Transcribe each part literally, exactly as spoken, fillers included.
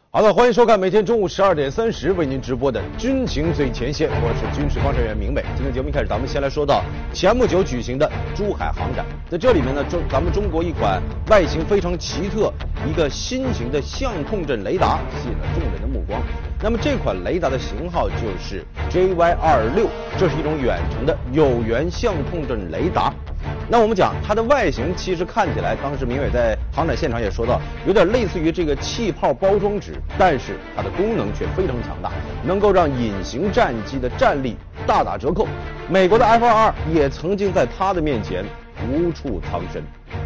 好的，欢迎收看每天中午十二点三十为您直播的军情最前线，我是军事观察员明伟。今天节目一开始，咱们先来说到前不久举行的珠海航展，在这里面呢，中咱们中国一款外形非常奇特、一个新型的相控阵雷达吸引了众人的目光。那么这款雷达的型号就是 J Y 二十六，这是一种远程的有源相控阵雷达。那我们讲它的外形，其实看起来，当时明伟在航展现场也说到，有点类似于这个气泡包装纸，但是它的功能却非常强大，能够让隐形战机的战力大打折扣。美国的 F 二十二也曾经在它的面前无处藏身。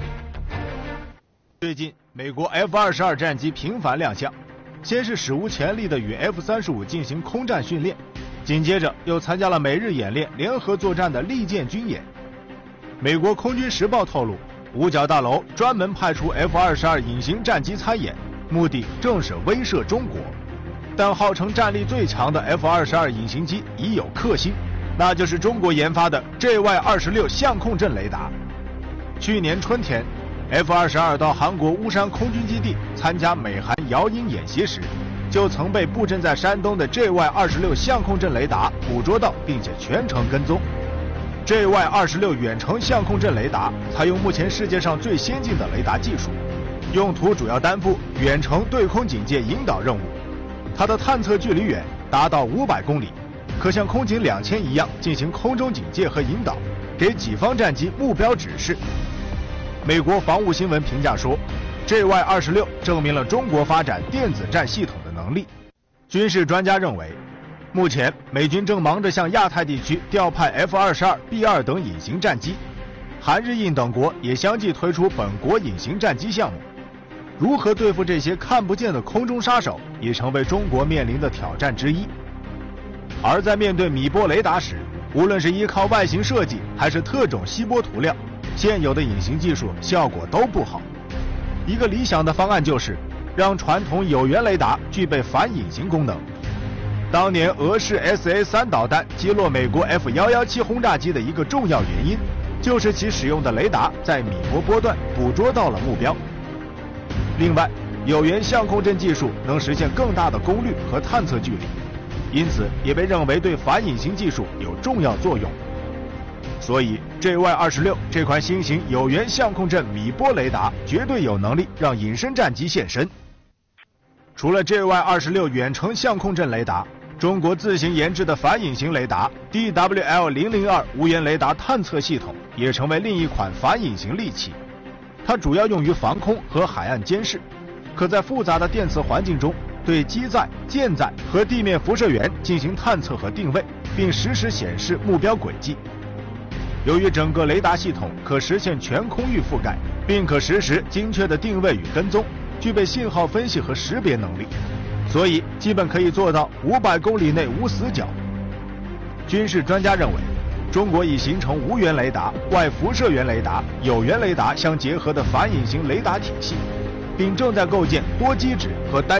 最近，美国 F 二十二战机频繁亮相，先是史无前例的与 F 三十五进行空战训练，紧接着又参加了美日演练联合作战的利剑军演。美国空军时报透露，五角大楼专门派出 F 二十二隐形战机参演，目的正是威慑中国。但号称战力最强的 F 二十二隐形机已有克星，那就是中国研发的 J Y 二十六相控阵雷达。去年春天 ，F 二十二到韩国巫山空军基地参加美韩遥鹰演习时，就曾被布阵在山东的 J Y 二十六相控阵雷达捕捉到，并且全程跟踪。J Y 二十六远程相控阵雷达采用目前世界上最先进的雷达技术，用途主要担负远程对空警戒引导任务。它的探测距离远，达到五百公里，可像空警两千一样进行空中警戒和引导，给己方战机目标指示。美国防务新闻评价说 ，J Y 二十六证明了中国发展电子战系统的能力。军事专家认为，目前，美军正忙着向亚太地区调派 F 二十二、B 二等隐形战机，韩日印等国也相继推出本国隐形战机项目。如何对付这些看不见的空中杀手，也成为中国面临的挑战之一。而在面对米波雷达时，无论是依靠外形设计，还是特种吸波涂料，现有的隐形技术效果都不好。一个理想的方案就是让传统有源雷达具备反隐形功能。当年俄式 S A 三 导弹击落美国 F 一一七 轰炸机的一个重要原因，就是其使用的雷达在米波波段捕捉到了目标。另外，有源相控阵技术能实现更大的功率和探测距离，因此也被认为对反隐形技术有重要作用。所以 J Y 二十六这款新型有源相控阵米波雷达绝对有能力让隐身战机现身。除了 J Y 二十六远程相控阵雷达，中国自行研制的反隐形雷达 D W L 零零二 无源雷达探测系统也成为另一款反隐形利器。它主要用于防空和海岸监视，可在复杂的电磁环境中对机载、舰载和地面辐射源进行探测和定位，并实时显示目标轨迹。由于整个雷达系统可实现全空域覆盖，并可实时精确的定位与跟踪，具备信号分析和识别能力，所以基本可以做到五百公里内无死角。军事专家认为，中国已形成无源雷达、外辐射源雷达、有源雷达相结合的反隐形雷达体系，并正在构建多机指和单